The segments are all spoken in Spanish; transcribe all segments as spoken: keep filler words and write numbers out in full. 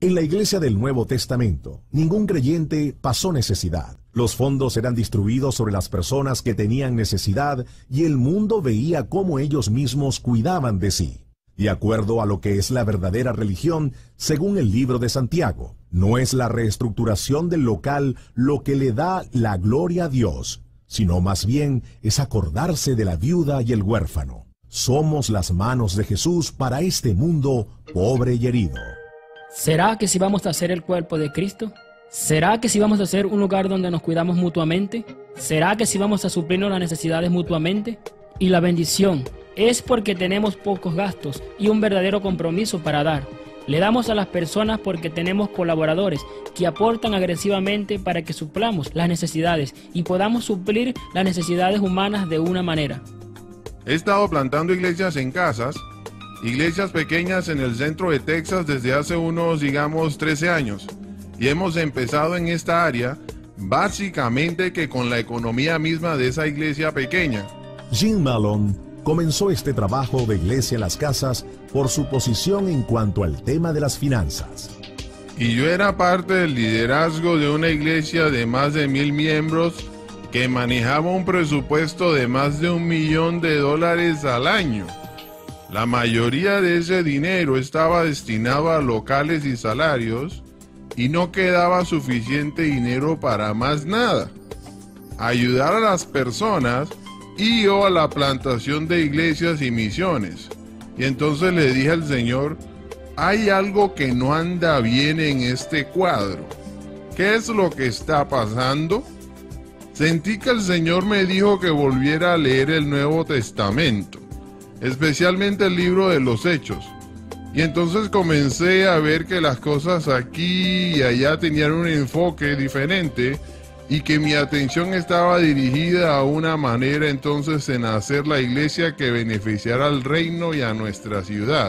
En la iglesia del Nuevo Testamento, ningún creyente pasó necesidad. Los fondos eran distribuidos sobre las personas que tenían necesidad y el mundo veía cómo ellos mismos cuidaban de sí. De acuerdo a lo que es la verdadera religión, según el libro de Santiago, no es la reestructuración del local lo que le da la gloria a Dios, sino más bien es acordarse de la viuda y el huérfano. Somos las manos de Jesús para este mundo pobre y herido. ¿Será que si vamos a ser el cuerpo de Cristo? ¿Será que si vamos a ser un lugar donde nos cuidamos mutuamente? ¿Será que si vamos a suplirnos las necesidades mutuamente? Y la bendición es porque tenemos pocos gastos y un verdadero compromiso para dar. Le damos a las personas porque tenemos colaboradores que aportan agresivamente para que suplamos las necesidades y podamos suplir las necesidades humanas de una manera. He estado plantando iglesias en casas, iglesias pequeñas en el centro de Texas desde hace unos, digamos, trece años. Y hemos empezado en esta área básicamente que con la economía misma de esa iglesia pequeña. Jim Malone comenzó este trabajo de iglesia en las casas por su posición en cuanto al tema de las finanzas. Y yo era parte del liderazgo de una iglesia de más de mil miembros que manejaba un presupuesto de más de un millón de dólares al año. La mayoría de ese dinero estaba destinado a locales y salarios y no quedaba suficiente dinero para más nada. Ayudar a las personas y o a la plantación de iglesias y misiones. Y entonces le dije al Señor, hay algo que no anda bien en este cuadro. ¿Qué es lo que está pasando? Sentí que el Señor me dijo que volviera a leer el Nuevo Testamento, especialmente el libro de los Hechos. Y entonces comencé a ver que las cosas aquí y allá tenían un enfoque diferente y que mi atención estaba dirigida a una manera entonces en hacer la iglesia que beneficiara al reino y a nuestra ciudad.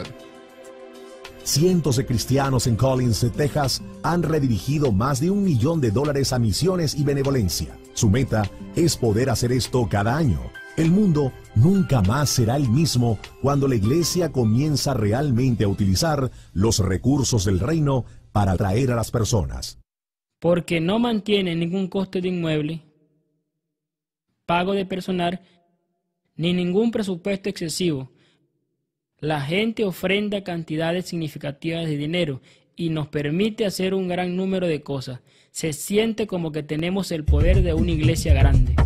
Cientos de cristianos en Collins, Texas, han redirigido más de un millón de dólares a misiones y benevolencia. Su meta es poder hacer esto cada año. El mundo nunca más será el mismo cuando la iglesia comienza realmente a utilizar los recursos del reino para atraer a las personas. Porque no mantiene ningún coste de inmueble, pago de personal, ni ningún presupuesto excesivo. La gente ofrenda cantidades significativas de dinero y nos permite hacer un gran número de cosas. Se siente como que tenemos el poder de una iglesia grande.